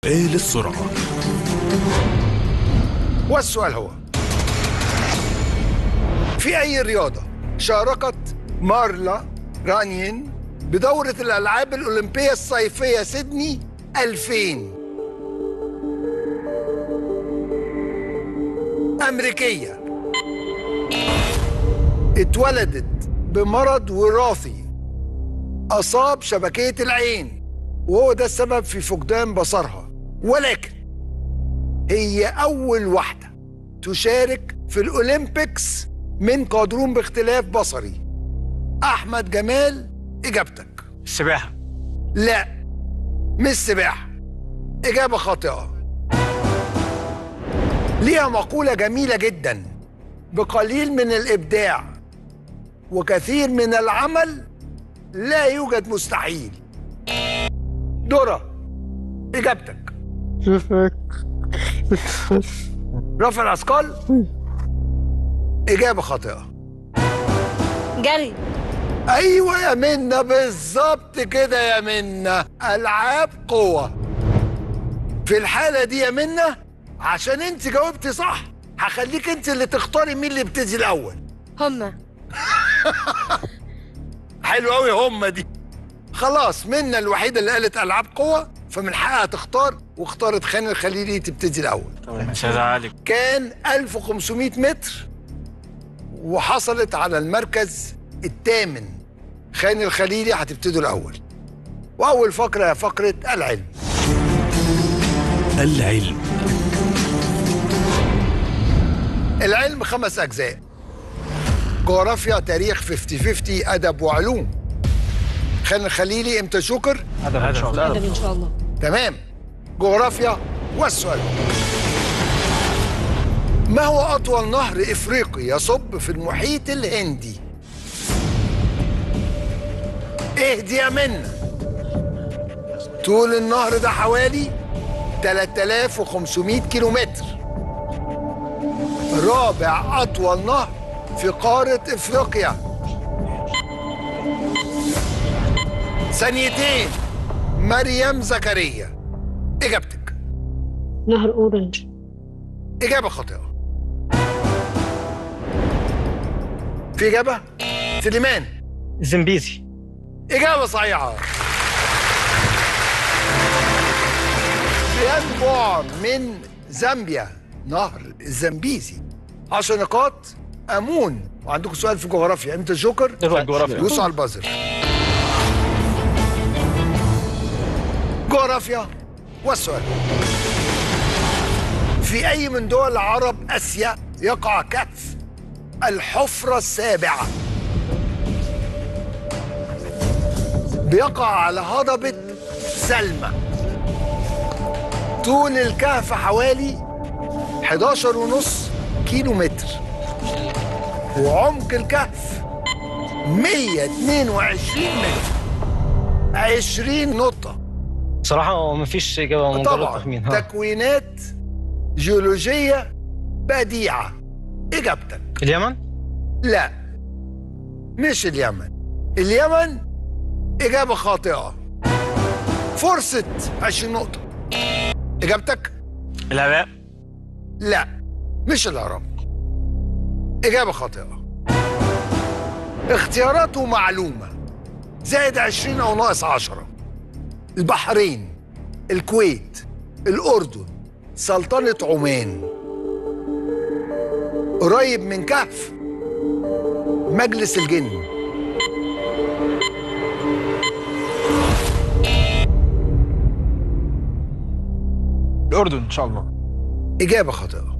ايه للسرعة. والسؤال هو: في أي رياضة شاركت مارلا رانيين بدورة الألعاب الأولمبية الصيفية سيدني 2000؟ أمريكية، اتولدت بمرض وراثي أصاب شبكية العين وهو ده السبب في فقدان بصرها، ولكن هي أول واحدة تشارك في الأولمبيكس من قادرون باختلاف بصري. أحمد جمال، إجابتك؟ السباحة. لا، مش سباحة، إجابة خاطئة. ليها مقولة جميلة جدا: بقليل من الإبداع وكثير من العمل لا يوجد مستحيل. دورة، إجابتك؟ رفع الأثقال؟ إجابة خاطئة. جري. أيوة يا منى، بالظبط كده يا منى، ألعاب قوة. في الحالة دي يا منى، عشان أنت جاوبتي صح هخليك أنت اللي تختاري مين اللي يبتدي الأول. هما. حلو أوي هما دي. خلاص، منى الوحيدة اللي قالت ألعاب قوة، فمن حقها تختار، واختارت خان الخليلي تبتدي الأول. مش هزعلك. كان 1500 متر وحصلت على المركز الثامن. خان الخليلي هتبتدوا الأول، وأول فقرة هي فقرة العلم. العلم. العلم 5 أجزاء: جغرافيا، تاريخ، 50-50، أدب وعلوم. خان الخليلي إمتى شكر؟ أدب إن شاء الله. أدب إن شاء الله. تمام. جغرافيا. والسؤال: ما هو أطول نهر إفريقي يصب في المحيط الهندي؟ اهدي يا منى. طول النهر ده حوالي 3500 كيلومتر. رابع أطول نهر في قارة إفريقيا. ثانيتين. مريم زكريا، إجابتك؟ نهر أورنج. إجابة خاطئة. في إجابة؟ سليمان. الزنبيزي. إجابة صحيحة. بينبع من زامبيا نهر الزنبيزي. 10 نقاط. أمون، وعندكم سؤال في جغرافيا. امتى الجوكر؟ الجغرافيا. دوسوا على البازر. جغرافيا. والسؤال: في أي من دول عرب آسيا يقع كهف الحفرة السابعة؟ بيقع على هضبة سلمى. طول الكهف حوالي 11.5 كيلو متر، وعمق الكهف 122 متر. 20 نقطة. بصراحة هو مفيش إجابة، مجرد طبعا تخمين. تكوينات جيولوجية بديعة. إجابتك؟ اليمن؟ لا، مش اليمن. اليمن إجابة خاطئة. فرصة 20 نقطة. إجابتك؟ العراق؟ لا، مش العراق. إجابة خاطئة. اختياراته معلومة، زائد 20 أو ناقص 10. البحرين، الكويت، الأردن، سلطنة عمان. قريب من كهف مجلس الجن. الأردن إن شاء الله. إجابة خاطئة.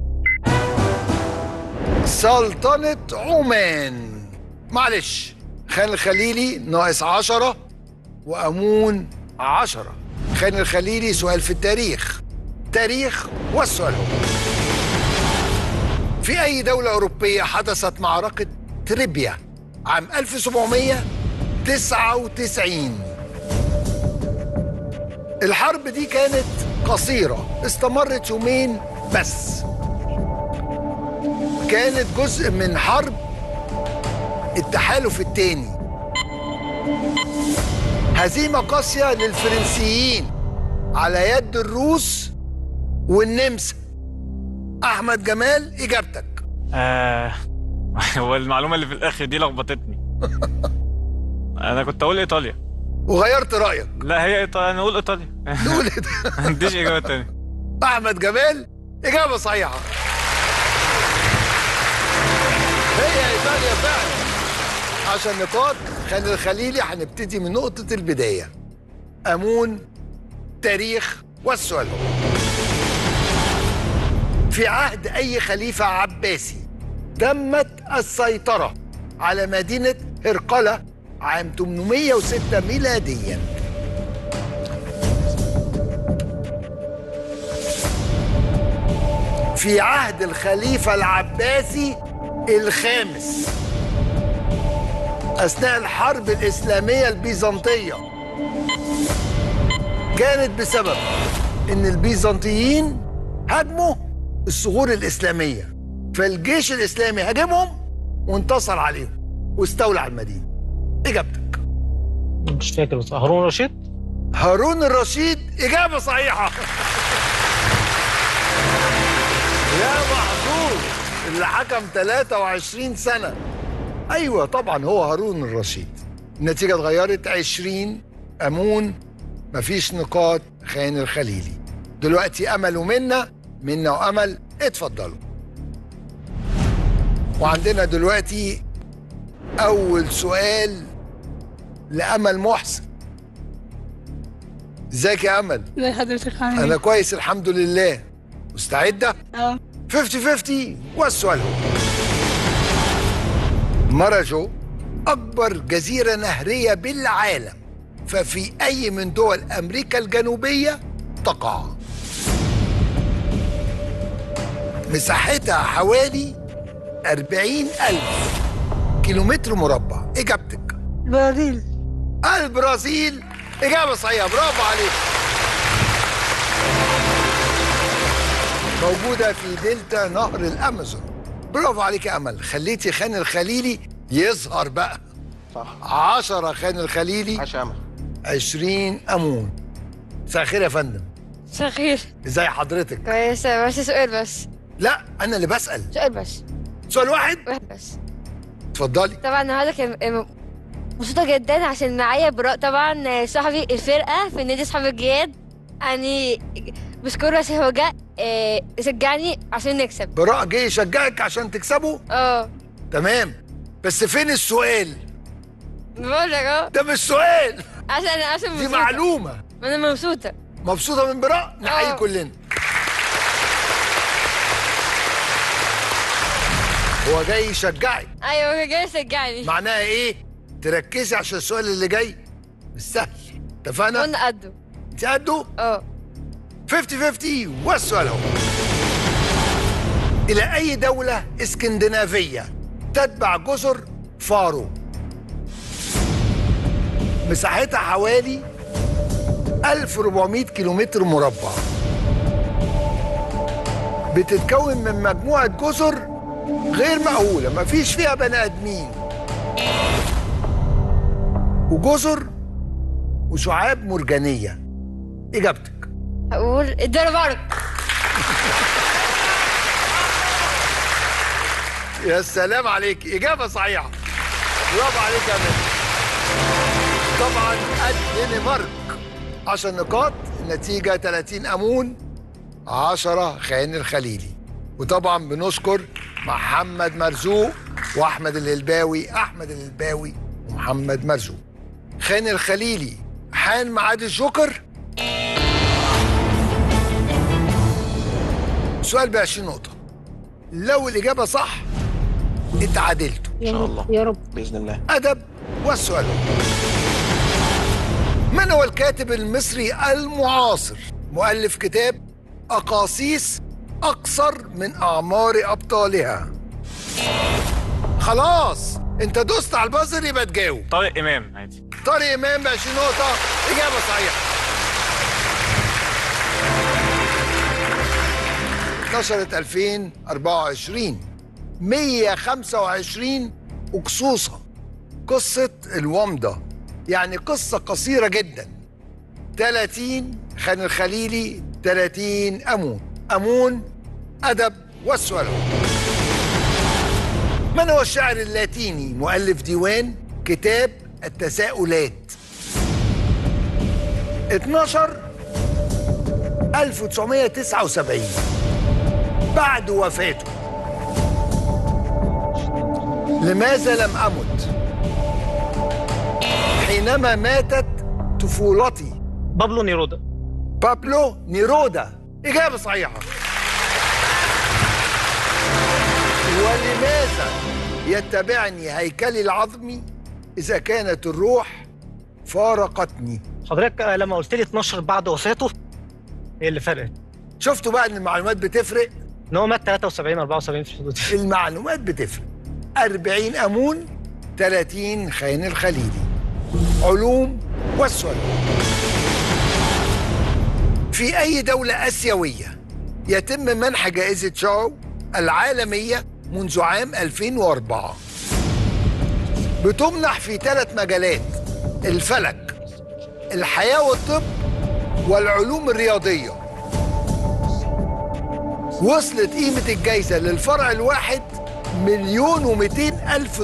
سلطنة عمان. معلش، خان الخليلي ناقص 10 وأمون 10. خان الخليلي سؤال في التاريخ. تاريخ. والسؤال هو: في أي دولة أوروبية حدثت معركة تريبيا عام 1799؟ الحرب دي كانت قصيرة، استمرت يومين بس. كانت جزء من حرب التحالف الثاني. هزيمة قاسية للفرنسيين على يد الروس والنمسا. احمد جمال اجابتك. هو المعلومة اللي في الآخر دي لخبطتني. أنا كنت أقول إيطاليا. وغيرت رايك. لا هي إيطاليا، أنا أقول إيطاليا. نقول إيه ده؟ ما عنديش إجابة تانية. احمد جمال اجابه صحيحه، هي ايطاليا فعلا. 10 نقاط. خالد الخليلي هنبتدي من نقطه البدايه. امون، تاريخ، والسؤال هو: في عهد اي خليفه عباسي تمت السيطره على مدينه هرقله عام 806 ميلاديا؟ في عهد الخليفة العباسي الخامس أثناء الحرب الإسلامية البيزنطية، كانت بسبب إن البيزنطيين هاجموا الثغور الإسلامية، فالجيش الإسلامي هاجمهم وانتصر عليهم واستولى على المدينة. إجابتك. مش فاكر بس هارون رشيد. هارون الرشيد إجابة صحيحة. يا محظوظ اللي حكم 23 سنة. أيوة طبعا هو هارون الرشيد. النتيجة اتغيرت. 20 أمون، مفيش نقاط خان الخليلي. دلوقتي أمل ومنة، منة وأمل، اتفضلوا. وعندنا دلوقتي أول سؤال لأمل محسن. ازيك يا أمل؟ ازي حضرتك عامل أنا كويس الحمد لله. مستعدة؟ 50-50. والسؤال هو: ماراجو أكبر جزيرة نهرية بالعالم، ففي أي من دول أمريكا الجنوبية تقع؟ مساحتها حوالي 40,000 كيلومتر مربع. إجابتك. البرازيل. البرازيل إجابة صحيحة، برافو عليك. موجودة في دلتا نهر الأمازون. برافو عليك يا أمل، خليتي خان الخليلي يظهر بقى. صح. 10 خان الخليلي، 10 أمل. 20 أمون. مساء الخير يا فندم. مساء الخير. ازي حضرتك؟ كويسة، بس سؤال بس. لا أنا اللي بسأل. سؤال بس. سؤال واحد؟ واحد بس. اتفضلي. طبعا النهارده كان مبسوطة جدا عشان معايا براء طبعا صاحبي الفرقة في نادي أصحاب الجياد. يعني بشكره عشان هو جه يشجعني عشان نكسب. براء جه يشجعك عشان تكسبوا؟ تمام، بس فين السؤال؟ بقول لك ده مش سؤال، عشان دي مبسوطة. معلومة. ما أنا مبسوطة. مبسوطة من براء؟ نحيي كلنا. هو جاي يشجعك. أيوة هو جاي يشجعني. معناها ايه؟ تركزي عشان السؤال اللي جاي مش سهل. اتفقنا؟ وأنا قده. انت قده؟ 50-50. والسؤال هو: إلى أي دولة اسكندنافية تتبع جزر فارو؟ مساحتها حوالي 1400 كيلومتر مربع، بتتكون من مجموعة جزر غير مأهولة مفيش فيها بني آدمين، وجزر وشعاب مرجانية. إجابتك. هقول الدنمارك. يا سلام عليك، إجابة صحيحة، برافو عليك يا مان. طبعا الدنمارك. 10 نقاط، النتيجة 30 أمون، 10 خان الخليلي. وطبعا بنشكر محمد مرزوق وأحمد الهلباوي، أحمد الهلباوي ومحمد مرزوق. خان الخليلي حان ميعاد الجوكر. سؤال ب20 نقطة. لو الإجابة صح اتعادلتوا إن شاء الله. يا رب. بإذن الله. أدب. والسؤال: من هو الكاتب المصري المعاصر مؤلف كتاب أقاصيص أقصر من أعمار أبطالها؟ خلاص أنت دوست على البازر، يبقى تجاوب. طارق إمام عادي. طارق إمام ب20 نقطة، إجابة صحيحة. نشرت 2024 125 أقصوصة قصة الومضة، يعني قصة قصيرة جدا. 30 خان الخليلي 30 أمون. أمون أدب والسؤال هو: من هو الشاعر اللاتيني مؤلف ديوان كتاب التساؤلات؟ 12 1979 بعد وفاته. لماذا لم أمت حينما ماتت طفولتي؟ بابلو نيرودا. بابلو نيرودا، إجابة صحيحة. ولماذا يتبعني هيكلي العظمي إذا كانت الروح فارقتني؟ حضرتك لما قلت لي 12 بعد وفاته هي اللي فرقت. شفتوا بقى إن المعلومات بتفرق؟ ان هو مات 73 74 في الحدود دي. المعلومات بتفرق. 40 أمون، 30 خان الخليلي. علوم والسؤال: في أي دولة آسيوية يتم منح جائزة شاو العالمية منذ عام 2004؟ بتمنح في 3 مجالات: الفلك، الحياة والطب، والعلوم الرياضية. وصلت قيمة الجائزة للفرع الواحد $1,200,000.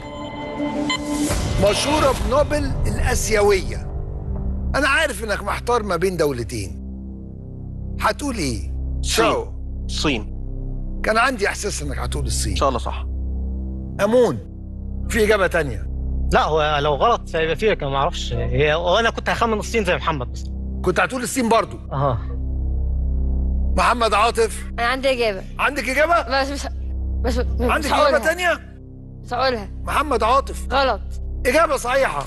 مشهورة بنوبل الآسيوية. أنا عارف إنك محتار ما بين دولتين، هتقول إيه؟ شاو. الصين. كان عندي إحساس إنك هتقول الصين. ان شاء الله صح. أمون، في إجابة تانية؟ لا هو لو غلط فيبقى فيه، كان ما اعرفش هي، وانا كنت هخمن الصين زي محمد بس. كنت هتقول الصين برضو. محمد عاطف، انا عندي اجابه. عندك إجابة؟ بس عندك هقولها. إجابة تانية؟ مش هقولها. محمد عاطف، غلط. إجابة صحيحة.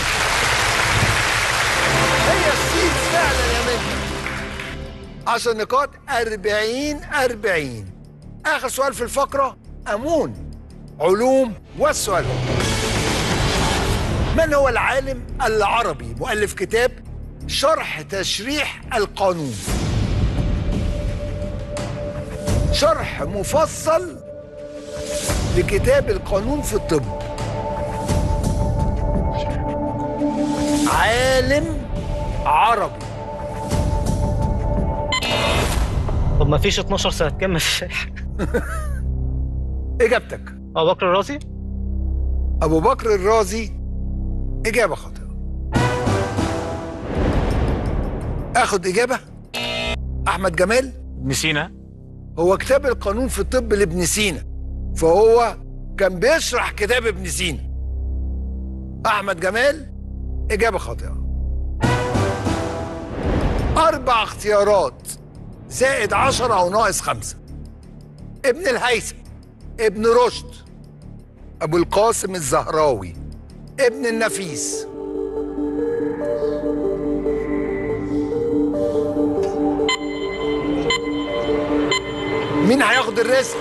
هي الصين فعلا يا منى. 10 نقاط، 40. آخر سؤال في الفقرة: أمون، علوم والسؤال هو: من هو العالم العربي مؤلف كتاب شرح تشريح القانون؟ شرح مفصل لكتاب القانون في الطب. عالم عربي. طب ما فيش 12 سنة كام؟ مفيش. إجابتك؟ أبو بكر الرازي. أبو بكر الرازي، إجابة خاطئة. آخد إجابة؟ أحمد جمال؟ ابن سينا. هو كتاب القانون في الطب لابن سينا، فهو كان بيشرح كتاب ابن سينا. أحمد جمال، إجابة خاطئة. 4 اختيارات زائد 10 أو ناقص 5: ابن الهيثم، ابن رشد، أبو القاسم الزهراوي، ابن النفيس. مين هياخد الريسك؟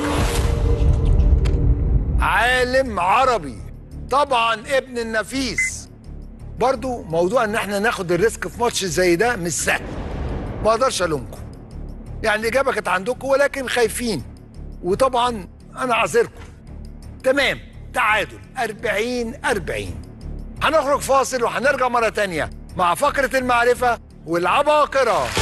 عالم عربي طبعا، ابن النفيس. برضو موضوع ان احنا ناخد الريسك في ماتش زي ده مش سهل، ما اقدرش الومكم. يعني الاجابه كانت عندكم ولكن خايفين، وطبعا انا عذركم. تمام، تعادل 40. هنخرج فاصل وهنرجع مره تانيه مع فقره المعرفه والعباقره.